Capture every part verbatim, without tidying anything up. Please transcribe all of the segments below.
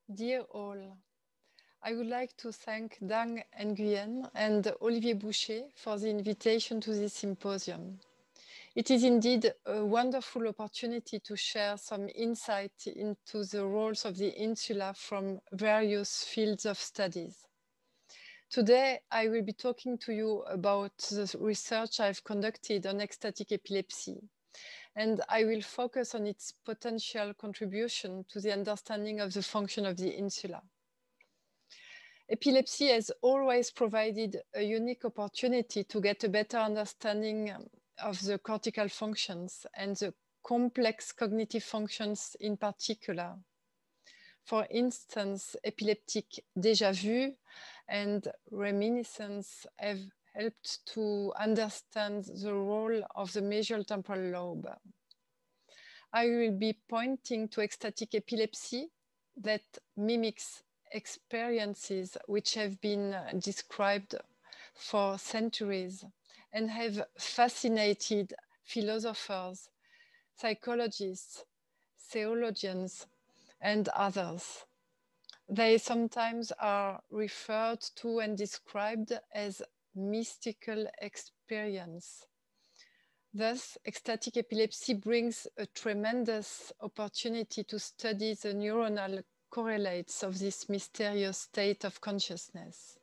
Dear all, I would like to thank Dang Nguyen and Olivier Boucher for the invitation to this symposium. It is indeed a wonderful opportunity to share some insight into the roles of the insula from various fields of studies. Today, I will be talking to you about the research I've conducted on ecstatic epilepsy, and I will focus on its potential contribution to the understanding of the function of the insula. Epilepsy has always provided a unique opportunity to get a better understanding of the cortical functions and the complex cognitive functions in particular. For instance, epileptic déjà vu and reminiscence have helped to understand the role of the mesial temporal lobe. I will be pointing to ecstatic epilepsy that mimics experiences which have been described for centuries and have fascinated philosophers, psychologists, theologians, and others. They sometimes are referred to and described as mystical experience. Thus, ecstatic epilepsy brings a tremendous opportunity to study the neuronal correlates of this mysterious state of consciousness.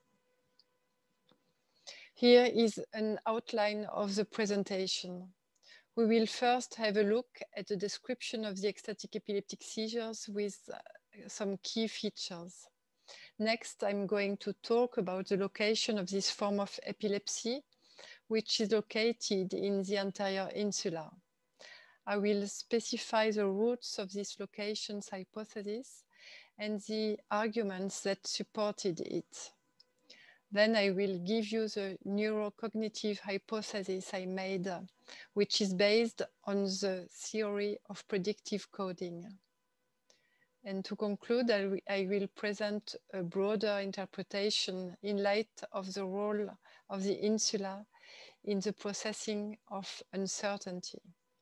Here is an outline of the presentation. We will first have a look at the description of the ecstatic epileptic seizures with uh, some key features. Next, I'm going to talk about the location of this form of epilepsy, which is located in the anterior insula. I will specify the roots of this locations hypothesis and the arguments that supported it. Then I will give you the neurocognitive hypothesis I made, uh, which is based on the theory of predictive coding. And to conclude, I, I will present a broader interpretation in light of the role of the insula in the processing of uncertainty.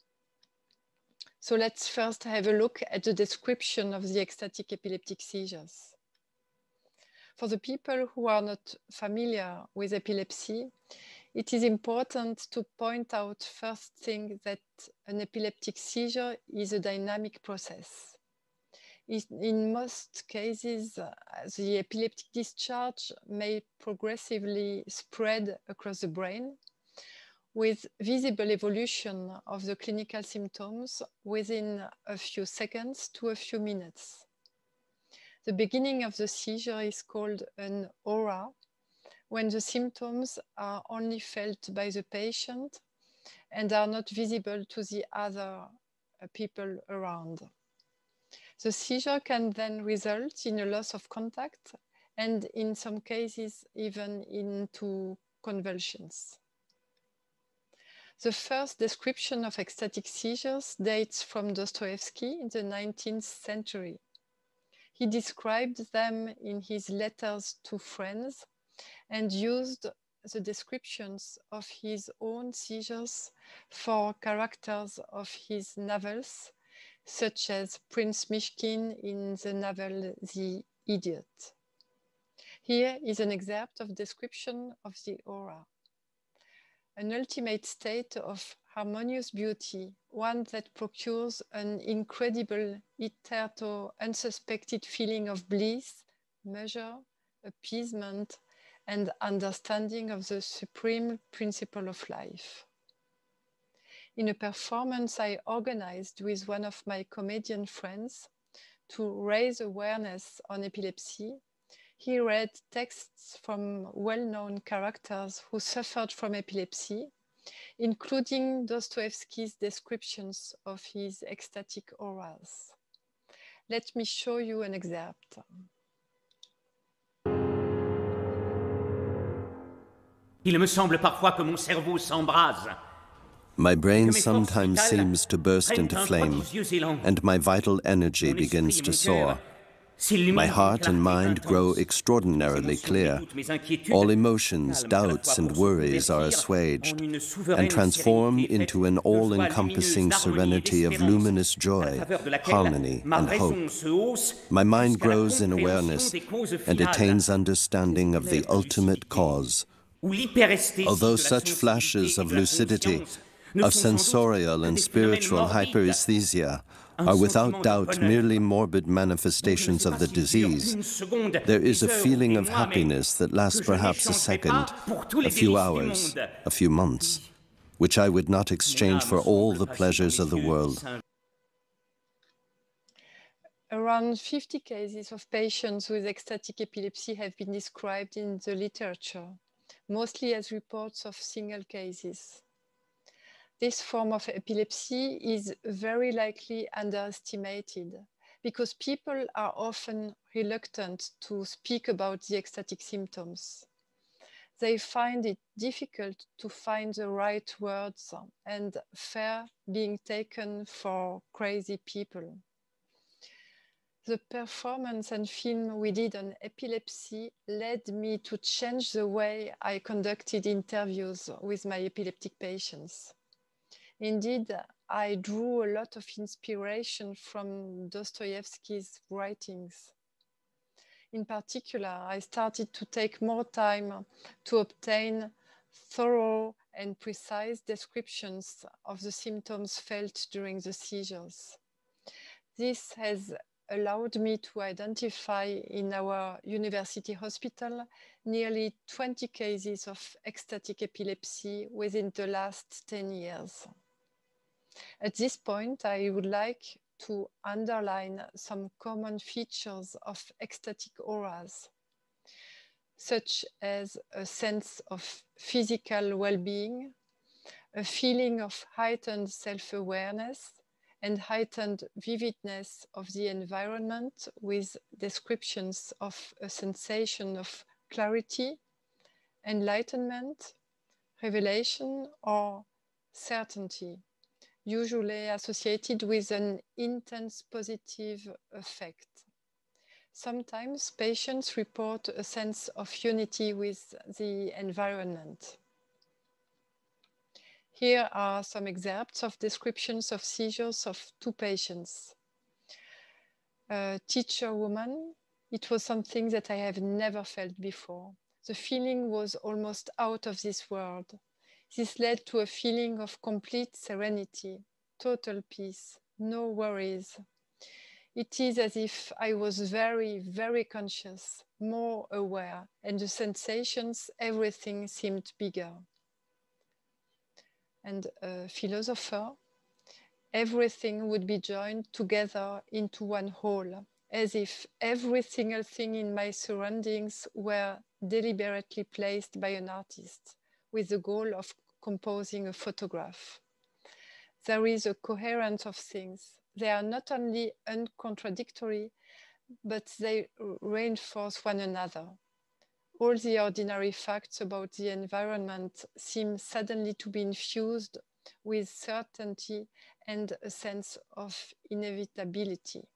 So let's first have a look at the description of the ecstatic epileptic seizures. For the people who are not familiar with epilepsy, it is important to point out first thing that an epileptic seizure is a dynamic process. In most cases, the epileptic discharge may progressively spread across the brain, with visible evolution of the clinical symptoms within a few seconds to a few minutes. The beginning of the seizure is called an aura, when the symptoms are only felt by the patient and are not visible to the other people around. The seizure can then result in a loss of contact and in some cases even into convulsions. The first description of ecstatic seizures dates from Dostoevsky in the nineteenth century. He described them in his letters to friends and used the descriptions of his own seizures for characters of his novels, such as Prince Mishkin in the novel The Idiot. Here is an excerpt of description of the aura. An ultimate state of harmonious beauty, one that procures an incredible, hitherto unsuspected feeling of bliss, measure, appeasement, and understanding of the supreme principle of life. In a performance I organized with one of my comedian friends to raise awareness on epilepsy, he read texts from well-known characters who suffered from epilepsy, including Dostoevsky's descriptions of his ecstatic auras. Let me show you an excerpt. Il me semble parfois que mon cerveau s'embrase. My brain sometimes seems to burst into flame, and my vital energy begins to soar. My heart and mind grow extraordinarily clear. All emotions, doubts, and worries are assuaged and transform into an all-encompassing serenity of luminous joy, harmony, and hope. My mind grows in awareness and attains understanding of the ultimate cause. Although such flashes of lucidity, of sensorial and spiritual hyperesthesia, are without doubt merely morbid manifestations of the disease, there is a feeling of happiness that lasts perhaps a second, a few hours, a few months, which I would not exchange for all the pleasures of the world. Around fifty cases of patients with ecstatic epilepsy have been described in the literature, mostly as reports of single cases. This form of epilepsy is very likely underestimated because people are often reluctant to speak about the ecstatic symptoms. They find it difficult to find the right words and fear being taken for crazy people. The performance and film we did on epilepsy led me to change the way I conducted interviews with my epileptic patients. Indeed, I drew a lot of inspiration from Dostoevsky's writings. In particular, I started to take more time to obtain thorough and precise descriptions of the symptoms felt during the seizures. This has allowed me to identify in our university hospital nearly twenty cases of ecstatic epilepsy within the last ten years. At this point, I would like to underline some common features of ecstatic auras, such as a sense of physical well-being, a feeling of heightened self-awareness, and heightened vividness of the environment with descriptions of a sensation of clarity, enlightenment, revelation, or certainty, usually associated with an intense positive effect. Sometimes patients report a sense of unity with the environment. Here are some excerpts of descriptions of seizures of two patients. A teacher woman, it was something that I have never felt before. The feeling was almost out of this world. This led to a feeling of complete serenity, total peace, no worries. It is as if I was very, very conscious, more aware, and the sensations, everything seemed bigger. And a philosopher, everything would be joined together into one whole, as if every single thing in my surroundings were deliberately placed by an artist with the goal of composing a photograph. There is a coherence of things. They are not only uncontradictory, but they reinforce one another. All the ordinary facts about the environment seem suddenly to be infused with certainty and a sense of inevitability.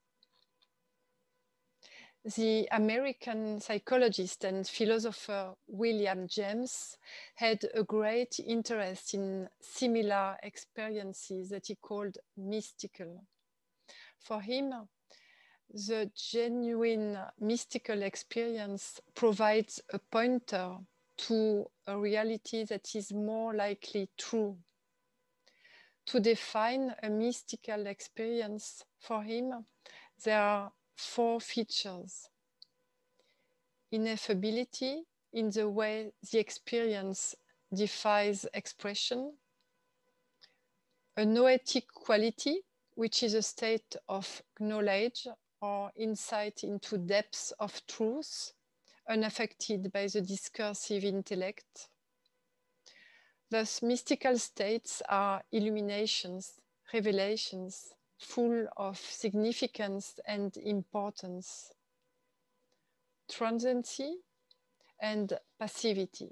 The American psychologist and philosopher William James had a great interest in similar experiences that he called mystical. For him, the genuine mystical experience provides a pointer to a reality that is more likely true. To define a mystical experience, for him, there are four features: ineffability in the way the experience defies expression, a noetic quality, which is a state of knowledge or insight into depths of truth, unaffected by the discursive intellect. Thus, mystical states are illuminations, revelations, full of significance and importance, transiency and passivity.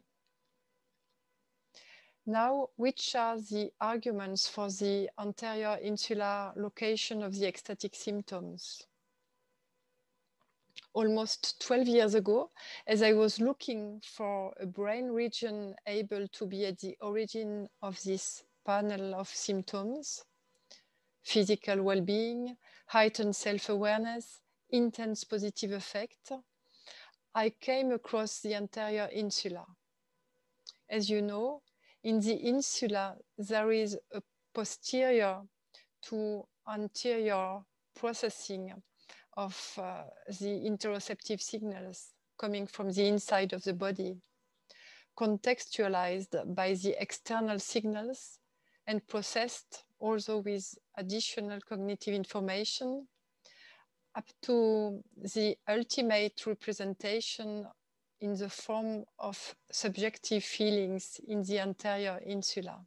Now, which are the arguments for the anterior insular location of the ecstatic symptoms? almost twelve years ago, as I was looking for a brain region able to be at the origin of this panel of symptoms: physical well-being, heightened self-awareness, intense positive affect, I came across the anterior insula. As you know, in the insula, there is a posterior to anterior processing of uh, the interoceptive signals coming from the inside of the body, contextualized by the external signals and processed also with additional cognitive information up to the ultimate representation in the form of subjective feelings in the anterior insula.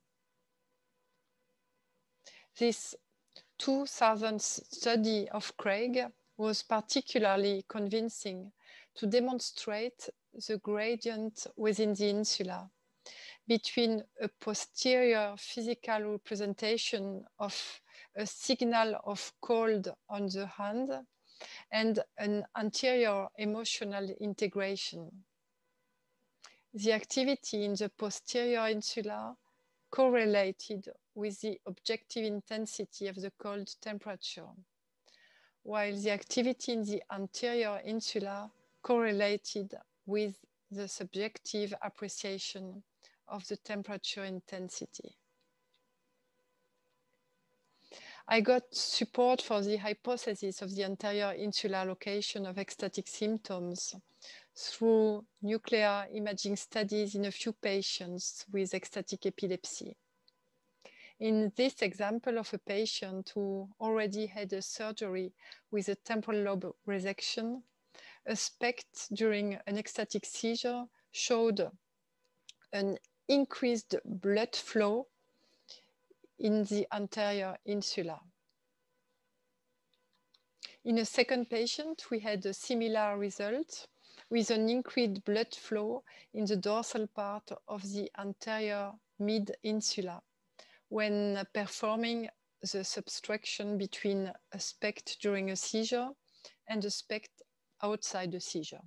This two thousand study of Craig was particularly convincing to demonstrate the gradient within the insula between a posterior physical representation of a signal of cold on the hand and an anterior emotional integration. The activity in the posterior insula correlated with the objective intensity of the cold temperature, while the activity in the anterior insula correlated with the subjective appreciation of the temperature intensity. I got support for the hypothesis of the anterior insular location of ecstatic symptoms through nuclear imaging studies in a few patients with ecstatic epilepsy. In this example of a patient who already had a surgery with a temporal lobe resection, a SPECT during an ecstatic seizure showed an increased blood flow in the anterior insula. In a second patient, we had a similar result with an increased blood flow in the dorsal part of the anterior mid-insula when performing the subtraction between a SPECT during a seizure and a SPECT outside the seizure.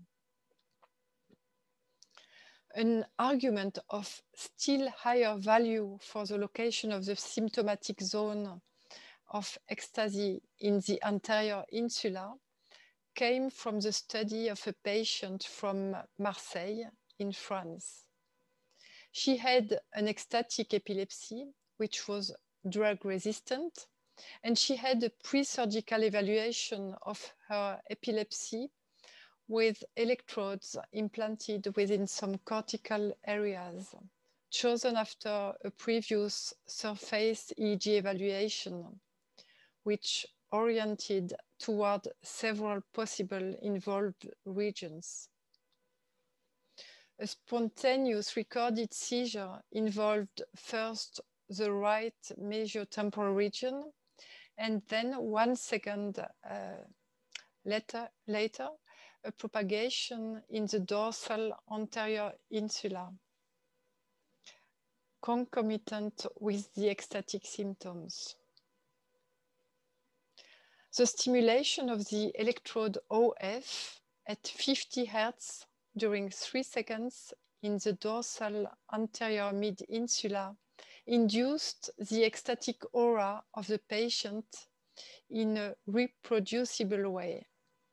An argument of still higher value for the location of the symptomatic zone of ecstasy in the anterior insula came from the study of a patient from Marseille in France. She had an ecstatic epilepsy, which was drug resistant, and she had a pre-surgical evaluation of her epilepsy with electrodes implanted within some cortical areas, chosen after a previous surface E E G evaluation, which oriented toward several possible involved regions. A spontaneous recorded seizure involved first the right mesio-temporal region, and then one second uh, later, later, a propagation in the dorsal anterior insula, concomitant with the ecstatic symptoms. The stimulation of the electrode O F at fifty hertz during three seconds in the dorsal anterior mid-insula induced the ecstatic aura of the patient in a reproducible way.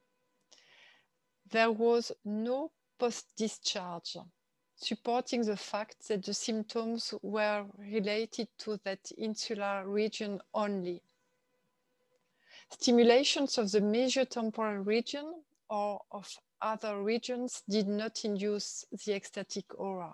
There was no post-discharge, supporting the fact that the symptoms were related to that insular region only. Stimulations of the mesio-temporal region or of other regions did not induce the ecstatic aura.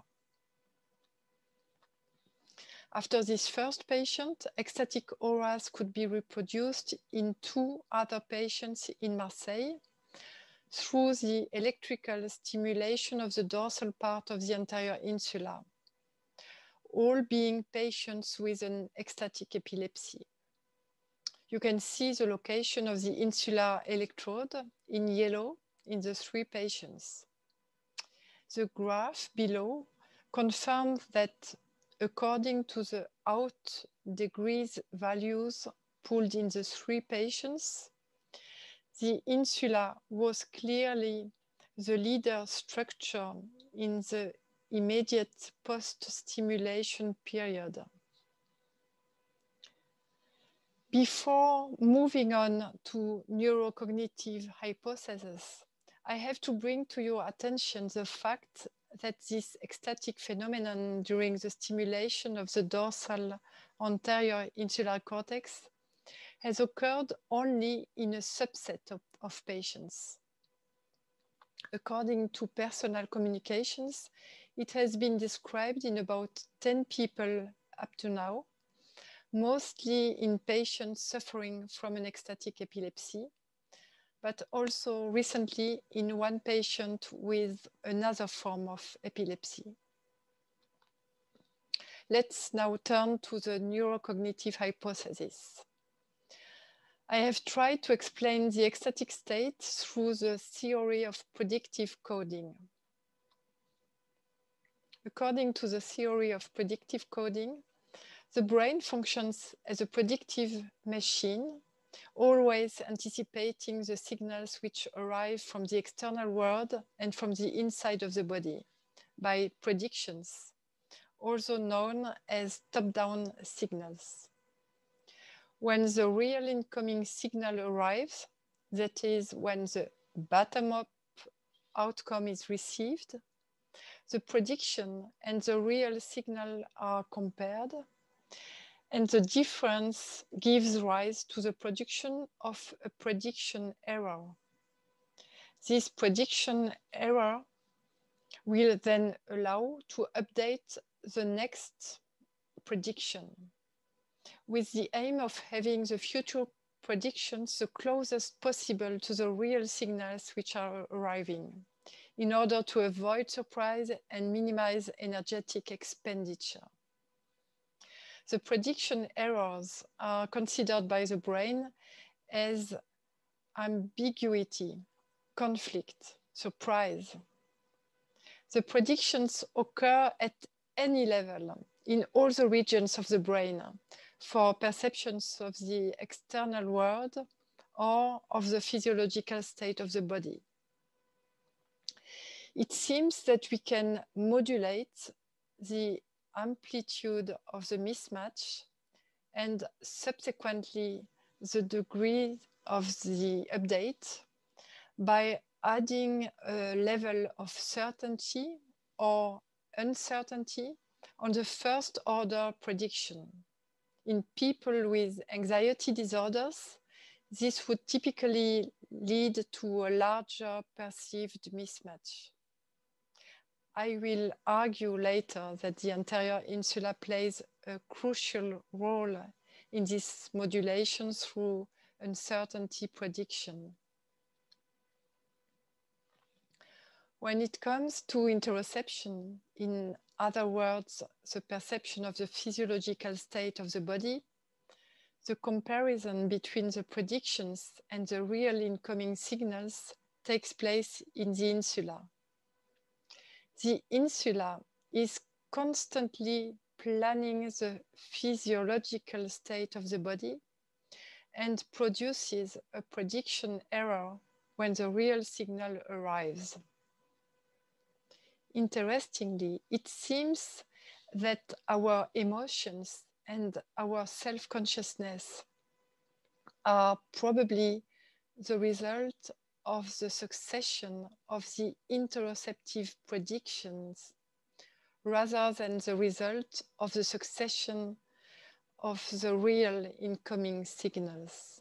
After this first patient, ecstatic auras could be reproduced in two other patients in Marseille through the electrical stimulation of the dorsal part of the anterior insula, all being patients with an ecstatic epilepsy. You can see the location of the insular electrode in yellow in the three patients. The graph below confirms that according to the out degrees values pulled in the three patients, the insula was clearly the leader structure in the immediate post-stimulation period. Before moving on to neurocognitive hypotheses, I have to bring to your attention the fact that this ecstatic phenomenon during the stimulation of the dorsal anterior insular cortex has occurred only in a subset of, of patients. According to Personal Communications, it has been described in about ten people up to now, mostly in patients suffering from an ecstatic epilepsy, but also recently in one patient with another form of epilepsy. Let's now turn to the neurocognitive hypothesis. I have tried to explain the ecstatic state through the theory of predictive coding. According to the theory of predictive coding, the brain functions as a predictive machine, always anticipating the signals which arrive from the external world and from the inside of the body by predictions, also known as top-down signals. When the real incoming signal arrives, that is, when the bottom-up outcome is received, the prediction and the real signal are compared, and the difference gives rise to the production of a prediction error. This prediction error will then allow to update the next prediction, with the aim of having the future predictions the closest possible to the real signals which are arriving, in order to avoid surprise and minimize energetic expenditure. The prediction errors are considered by the brain as ambiguity, conflict, surprise. The predictions occur at any level in all the regions of the brain for perceptions of the external world or of the physiological state of the body. It seems that we can modulate the amplitude of the mismatch and subsequently the degree of the update by adding a level of certainty or uncertainty on the first order prediction. In people with anxiety disorders, this would typically lead to a larger perceived mismatch. I will argue later that the anterior insula plays a crucial role in this modulation through uncertainty prediction. When it comes to interoception, in other words, the perception of the physiological state of the body, the comparison between the predictions and the real incoming signals takes place in the insula. The insula is constantly planning the physiological state of the body and produces a prediction error when the real signal arrives. Interestingly, it seems that our emotions and our self-consciousness are probably the result of the succession of the interoceptive predictions rather than the result of the succession of the real incoming signals.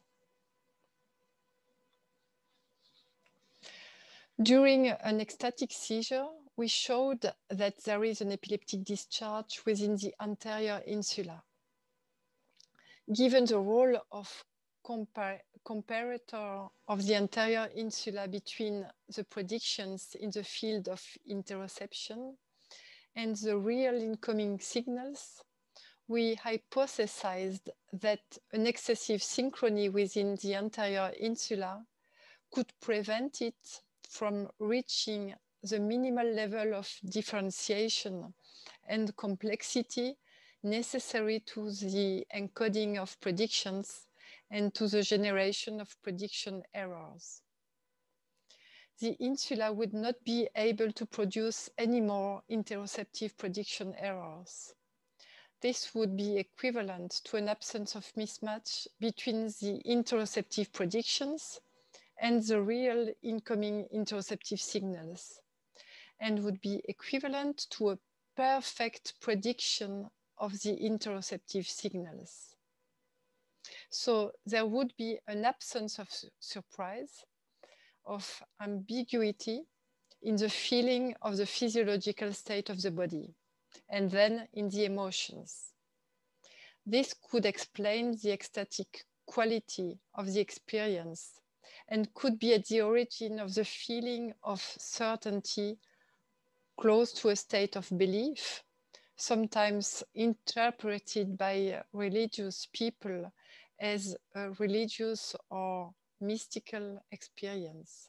During an ecstatic seizure, we showed that there is an epileptic discharge within the anterior insula. Given the role of compar comparator of the anterior insula between the predictions in the field of interoception and the real incoming signals, we hypothesized that an excessive synchrony within the anterior insula could prevent it from reaching the minimal level of differentiation and complexity necessary to the encoding of predictions and to the generation of prediction errors. The insula would not be able to produce any more interoceptive prediction errors. This would be equivalent to an absence of mismatch between the interoceptive predictions and the real incoming interoceptive signals, and would be equivalent to a perfect prediction of the interoceptive signals. So there would be an absence of surprise, of ambiguity in the feeling of the physiological state of the body, and then in the emotions. This could explain the ecstatic quality of the experience and could be at the origin of the feeling of certainty close to a state of belief, sometimes interpreted by religious people as a religious or mystical experience.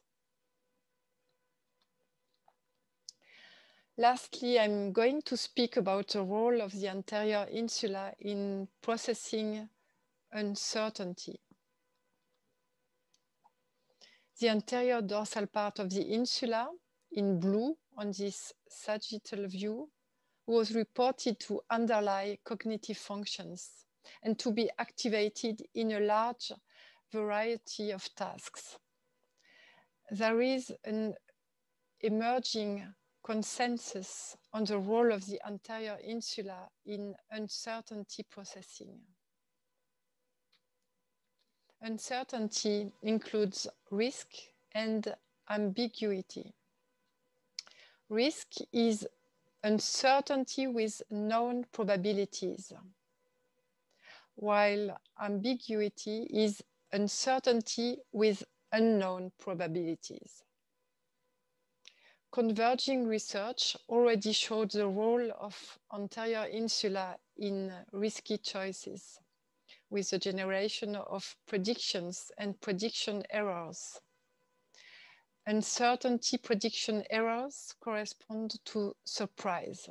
Lastly, I'm going to speak about the role of the anterior insula in processing uncertainty. The anterior dorsal part of the insula, in blue on this sagittal view, was reported to underlie cognitive functions and to be activated in a large variety of tasks. There is an emerging consensus on the role of the anterior insula in uncertainty processing. Uncertainty includes risk and ambiguity. Risk is uncertainty with known probabilities, while ambiguity is uncertainty with unknown probabilities. Converging research already showed the role of anterior insula in risky choices, with the generation of predictions and prediction errors. Uncertainty prediction errors correspond to surprise.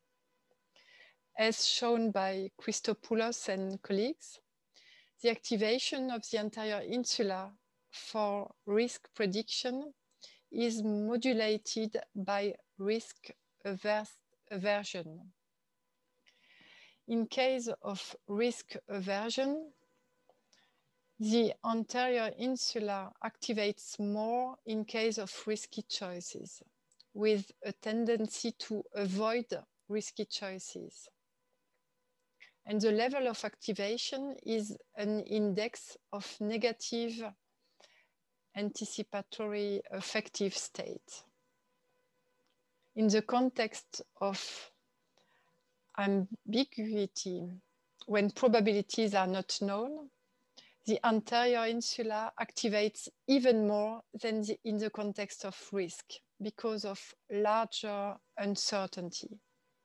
As shown by Christopoulos and colleagues, the activation of the anterior insula for risk prediction is modulated by risk aversion. In case of risk aversion, the anterior insula activates more in case of risky choices, with a tendency to avoid risky choices. And the level of activation is an index of negative anticipatory affective state. In the context of ambiguity, when probabilities are not known, the anterior insula activates even more than the, in the context of risk because of larger uncertainty.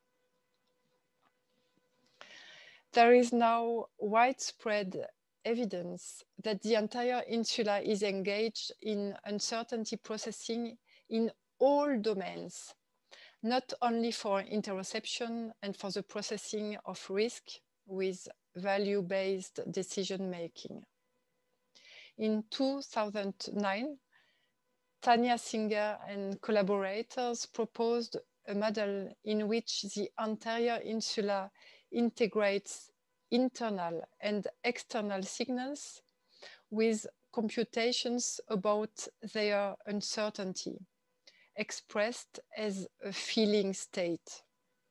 There is now widespread evidence that the anterior insula is engaged in uncertainty processing in all domains, not only for interoception and for the processing of risk with value-based decision-making. In two thousand nine, Tanya Singer and collaborators proposed a model in which the anterior insula integrates internal and external signals with computations about their uncertainty, expressed as a feeling state.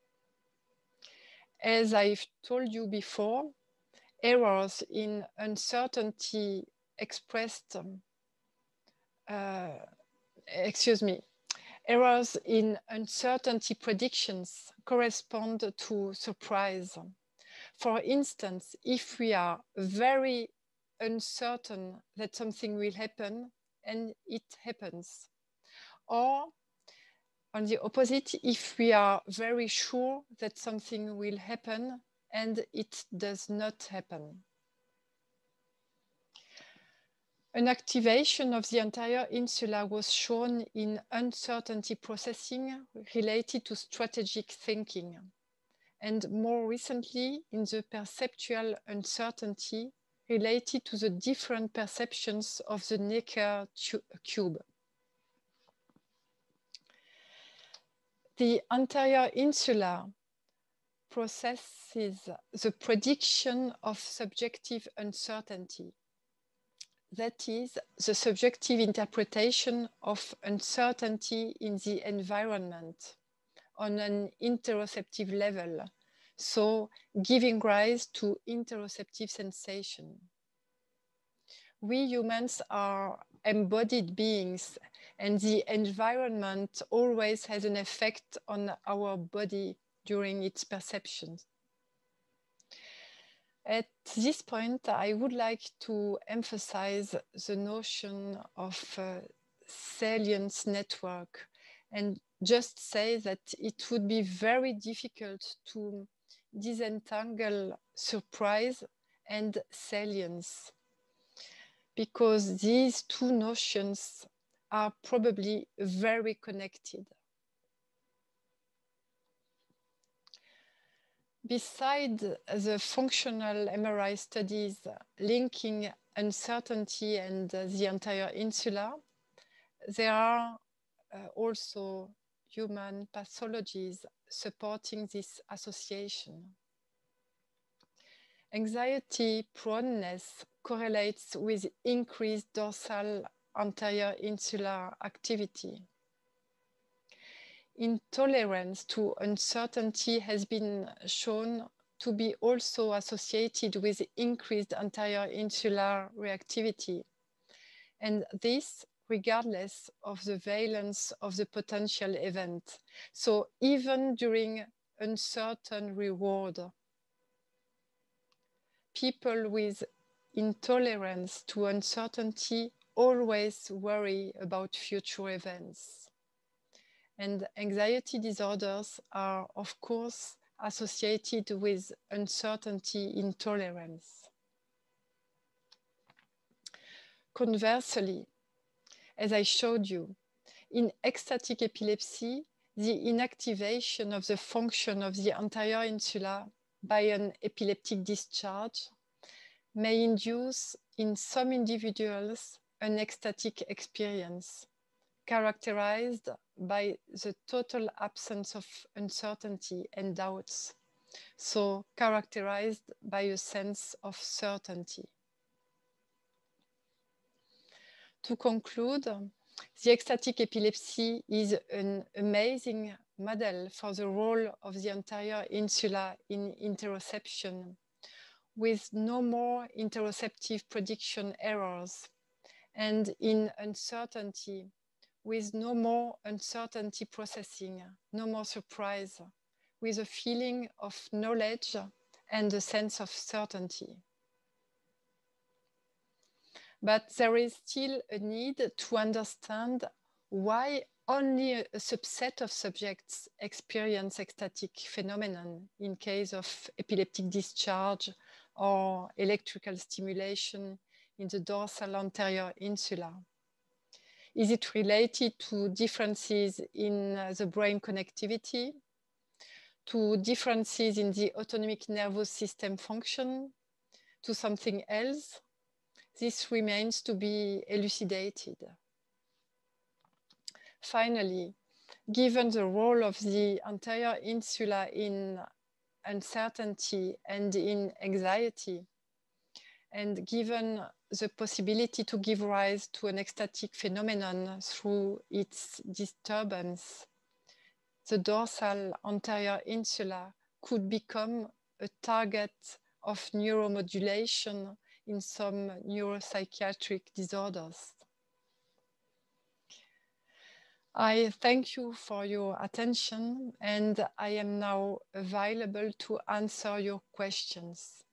As I've told you before, errors in uncertainty expressed, uh, excuse me, errors in uncertainty predictions correspond to surprise. For instance, if we are very uncertain that something will happen and it happens, or on the opposite, if we are very sure that something will happen and it does not happen. An activation of the anterior insula was shown in uncertainty processing related to strategic thinking, and more recently in the perceptual uncertainty related to the different perceptions of the Necker cube. The anterior insula processes the prediction of subjective uncertainty. That is, the subjective interpretation of uncertainty in the environment on an interoceptive level, so giving rise to interoceptive sensation. We humans are embodied beings, and the environment always has an effect on our body during its perceptions. At this point, I would like to emphasize the notion of uh, salience network and just say that it would be very difficult to disentangle surprise and salience, because these two notions are probably very connected. Beside the functional M R I studies linking uncertainty and the anterior insula, there are uh, also human pathologies supporting this association. Anxiety proneness correlates with increased dorsal anterior insular activity. Intolerance to uncertainty has been shown to be also associated with increased anterior insular reactivity, and this regardless of the valence of the potential event. So even during uncertain reward, people with intolerance to uncertainty always worry about future events. And anxiety disorders are, of course, associated with uncertainty intolerance. Conversely, as I showed you, in ecstatic epilepsy, the inactivation of the function of the anterior insula by an epileptic discharge may induce in some individuals an ecstatic experience, characterized by the total absence of uncertainty and doubts, so characterized by a sense of certainty. To conclude, the ecstatic epilepsy is an amazing model for the role of the anterior insula in interoception, with no more interoceptive prediction errors, and in uncertainty, with no more uncertainty processing, no more surprise, with a feeling of knowledge and a sense of certainty. But there is still a need to understand why only a subset of subjects experience ecstatic phenomenon in case of epileptic discharge or electrical stimulation in the dorsal anterior insula. Is it related to differences in uh, the brain connectivity, to differences in the autonomic nervous system function, to something else? This remains to be elucidated. Finally, given the role of the anterior insula in uncertainty and in anxiety, and given the possibility to give rise to an ecstatic phenomenon through its disturbance, the dorsal anterior insula could become a target of neuromodulation in some neuropsychiatric disorders. I thank you for your attention, and I am now available to answer your questions.